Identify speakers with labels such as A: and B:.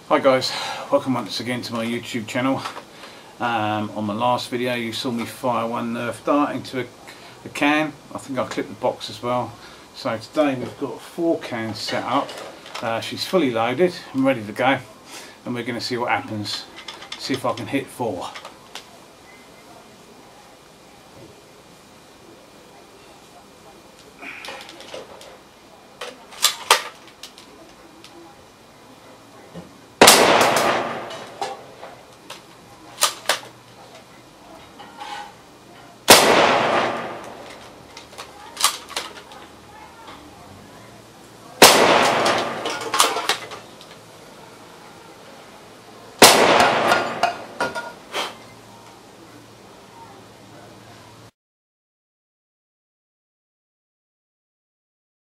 A: Hi guys, welcome once again to my YouTube channel. On my last video you saw me fire one Nerf dart into a can. I think I clipped the box as well. So today we've got 4 cans set up. She's fully loaded and ready to go, and we're going to see what happens. See if I can hit 4.